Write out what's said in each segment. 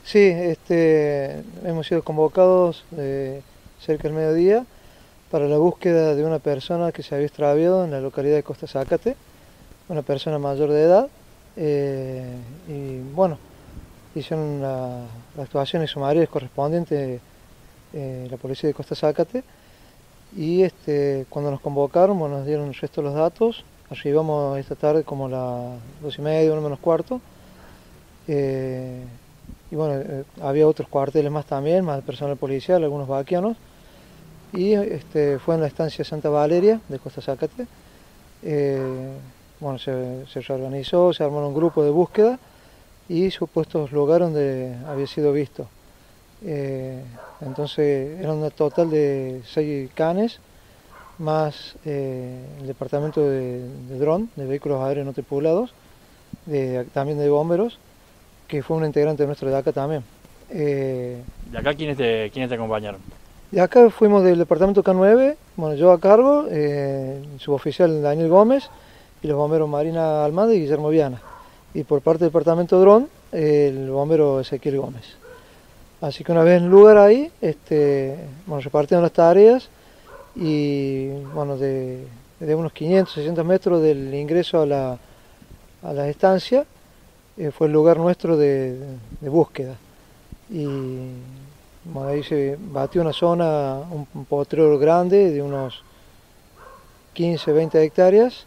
Sí, hemos sido convocados cerca del mediodía para la búsqueda de una persona que se había extraviado en la localidad de Costa Zacate, una persona mayor de edad, y bueno, hicieron las actuaciones sumarias correspondientes la policía de Costa Zacate y cuando nos convocaron, bueno, nos dieron el resto de los datos, arribamos esta tarde como a las 2:30, 1 menos cuarto. Eh, y bueno, había otros cuarteles más también, más personal policial, algunos vaquianos, y fue en la estancia Santa Valeria de Costa Zacate. Eh, bueno, se reorganizó, se armó un grupo de búsqueda y supuestos lugares donde había sido visto. Entonces era un total de 6 canes, más el departamento de dron, de vehículos aéreos no tripulados, también de bomberos, que fue un integrante nuestro de acá también. ¿De acá quiénes te acompañaron? De acá fuimos del departamento K9, bueno, yo a cargo, suboficial Daniel Gómez y los bomberos Marina Almada y Guillermo Viana. Y por parte del departamento Dron, el bombero Ezequiel Gómez. Así que una vez en el lugar ahí, bueno, repartieron las tareas y bueno, de unos 500, 600 metros del ingreso a la estancia, fue el lugar nuestro de búsqueda. Y bueno, ahí se batió una zona, un potrero grande de unos 15, 20 hectáreas,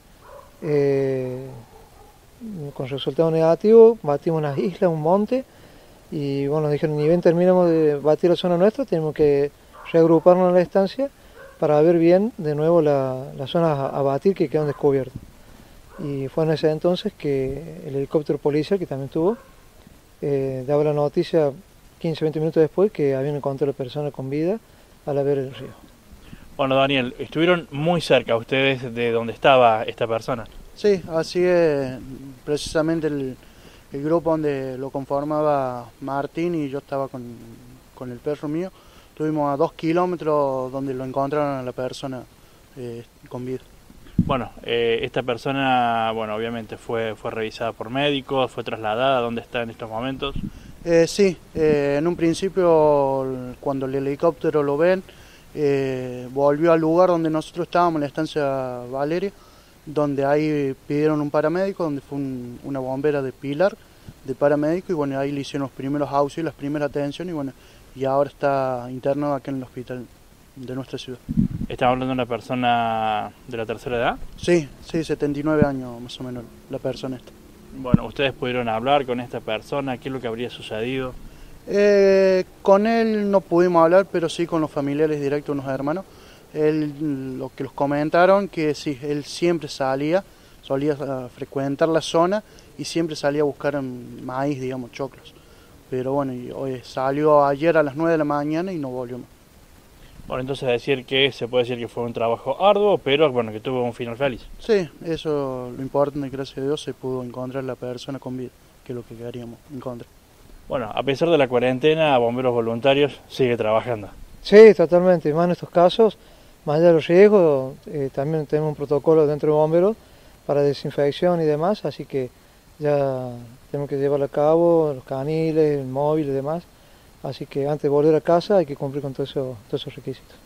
con resultado negativo, batimos unas islas, un monte, y bueno, nos dijeron, ni bien terminamos de batir la zona nuestra, tenemos que reagruparnos en la estancia para ver bien de nuevo las zonas a batir que quedan descubiertas. Y fue en ese entonces que el helicóptero policial, que también tuvo, daba la noticia 15, 20 minutos después que habían encontrado a la persona con vida al haber el río. Bueno, Daniel, estuvieron muy cerca ustedes de donde estaba esta persona. Sí, así es precisamente el grupo donde lo conformaba Martín y yo estaba con el perro mío. Estuvimos a 2 kilómetros donde lo encontraron a la persona con vida. Bueno, esta persona, bueno, obviamente fue revisada por médicos, fue trasladada, ¿dónde está en estos momentos? Sí, en un principio cuando el helicóptero lo ven, volvió al lugar donde nosotros estábamos, en la estancia Valeria, donde ahí pidieron un paramédico, donde fue una bombera de Pilar, de paramédico, y bueno, ahí le hicieron los primeros auxilios, las primeras atenciones, y bueno, y ahora está internado acá en el hospital de nuestra ciudad. ¿Estamos hablando de una persona de la tercera edad? Sí, 79 años más o menos la persona esta. Bueno, ¿ustedes pudieron hablar con esta persona? ¿Qué es lo que habría sucedido? Con él no pudimos hablar, pero sí con los familiares directos, unos hermanos. Lo que los comentaron, que sí, él siempre solía frecuentar la zona y siempre salía a buscar maíz, digamos, choclos. Pero bueno, y hoy salió ayer a las 9 de la mañana y no volvió más. Bueno, entonces se puede decir que fue un trabajo arduo, pero bueno, que tuvo un final feliz. Sí, eso lo importante, gracias a Dios, se pudo encontrar la persona con vida, que es lo que queríamos encontrar. Bueno, a pesar de la cuarentena, Bomberos Voluntarios sigue trabajando. Sí, totalmente, más en estos casos, más allá de los riesgos, también tenemos un protocolo dentro de bomberos para desinfección y demás, así que ya tenemos que llevarlo a cabo, los caniles, el móvil y demás, así que antes de volver a casa hay que cumplir con todos esos requisitos.